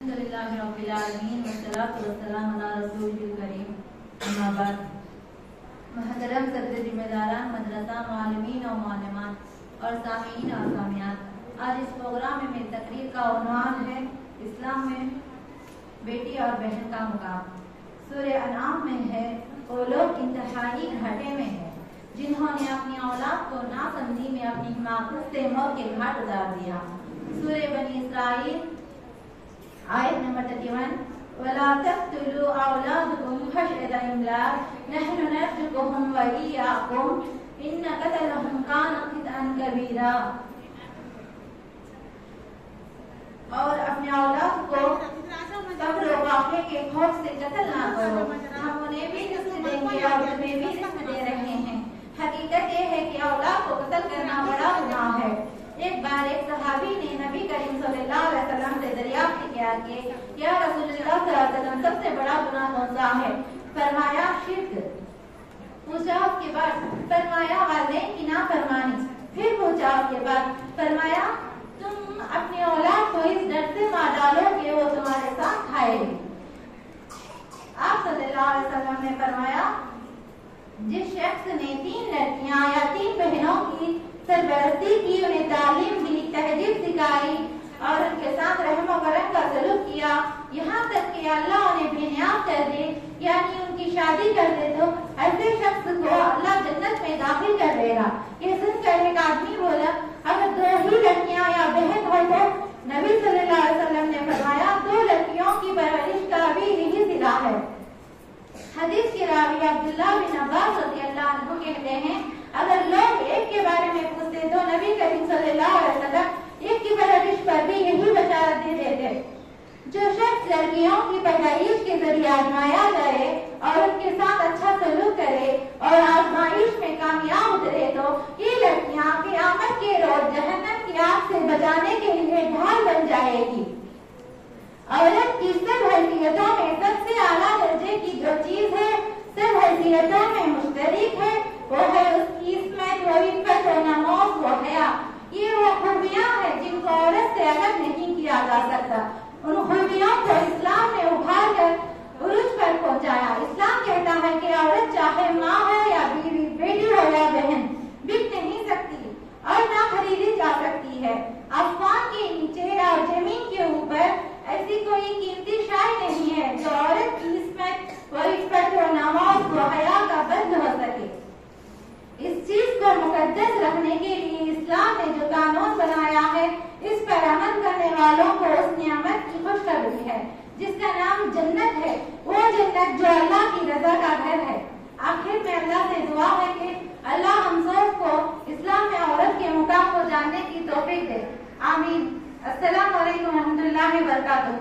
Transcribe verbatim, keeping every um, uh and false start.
الحمدللہ رب العالمین والصلاۃ والسلام علی رسول کریم اما بعد. محترم صدر ذمہ داران مدرسہ، معلمین و معلمات اور سامعین اور سامعات، آج اس پروگرام میں میری تقریر کا عنوان ہے اسلام میں بیٹی اور بہن کا مقام. سورہ انعام میں ہے وہ لوگ انتہائی گھاٹے میں ہیں جنہوں نے اپنی اولاد کو ناسمجھی میں اپنی حماقت سے موت کے گھاٹ اتار دیا. سورہ بنی اسرائیل آیت نمبر اکتیس، وَلَا تَقْتُلُوا أَوْلَادَكُمْ خَشْيَةَ إِمْلَاقٍ نَحْنُ نَرْزُقُهُمْ وَإِيَّاكُمْ إِنَّ قَتْلَهُمْ كَانَ خِطْئًا كَبِيرًا. اور اپنے اولاد کو قبر و واقعے کے خوف سے قتل نہ کرو، ہم انہیں بھی رزق دیں گے اور تمہیں بھی رزق دے رہے ہیں. حقیقت یہ ہے کہ اولاد کو قتل کرنا بڑا گناہ ہے. ایک بار ایک صحابی نے نبی کریم صلی اللہ علیہ وسلم سے دریافت کیا کہ یا رسول اللہ صلی اللہ علیہ وسلم سب سے بڑا گناہ کون سا ہے؟ فرمایا شرک. پوچھا اس کے بعد فرمایا والدین کی نافرمانی. پھر پوچھا اس کے بعد فرمایا تم اپنی اولاد کو اس ڈر سے مار ڈالو کہ وہ تمہارے ساتھ کھائے گی. آپ صلی اللہ علیہ وسلم نے فرمایا جس شخص نے تین لڑکیاں یا تین بہنوں کی سرپرستی کی، انہیں تعلیم دی، تہذیب سکھائی اور ان کے ساتھ رحم و کرم کا سلوک کیا، یہاں تک کہ اللہ انہیں بے نیاز کر دے یعنی ان کی شادی کر دے، تو ایسے شخص کو اللہ جنت میں داخل کر دے گا. یہ سن کر ایک آدمی بولا اگر دو ہی لڑکیاں یا بہن ہو تو؟ نبی صلی اللہ علیہ وسلم نے فرمایا دو لڑکیوں کی پرورش کا بھی یہی صلہ ہے. حدیث کے راوی عبداللہ بن عباس رضی اللہ عنہ کہتے ہیں اگر لوگ ایک کے بارے میں پوچھتے تو نبی کریم صلی اللہ علیہ وسلم ایک کی پرورش پر بھی یہی بشارت دے دیتے. جو شخص لڑکیوں کی پیدائش کے ذریعے آزمایا جائے اور ان کے ساتھ اچھا سلوک کرے اور آزمائش میں کامیاب اترے تو یہ لڑکیاں قیامت کے روز جہنم کی آگ سے بچانے کے لیے ڈھال بن جائے گی. عورت کی سب حیثیتوں میں سب سے اعلیٰ درجے کی جو چیز ہے سب حیثیتوں میں مشترک ہے وہ ہے اس کی عصمت و عفت و نماز و حیا. یہ وہ خوبیاں ہیں جن کو عورت سے الگ نہیں کیا جا سکتا. ان خوبیوں کو اسلام نے ابھار کر عروج پر پہنچایا. اسلام کہتا ہے کہ عورت چاہے ماں ہو یا بیوی، بیٹی ہو یا بہن، بک نہیں سکتی اور نہ خریدی جا سکتی ہے. آسمان کے نیچے اور زمین کے اوپر ایسی کوئی قیمتی شے نہیں ہے جو عورت کی عصمت و عفت و نماز و حیا کا بند ہو سکے. اس چیز کو مقدس رکھنے کے لیے اسلام نے جو قانون بنایا ہے اس پر عمل کرنے والوں کو اس نعمت کی خوشخبری ہے جس کا نام جنت ہے. وہ جنت جو اللہ کی رضا کا گھر ہے. آخر میں اللہ سے دعا ہے کہ اللہ ہم سب کو اسلام میں عورت کے مقام کو جاننے کی توفیق دے. آمین. السلام علیکم و رحمۃ اللہ وبرکاتہ.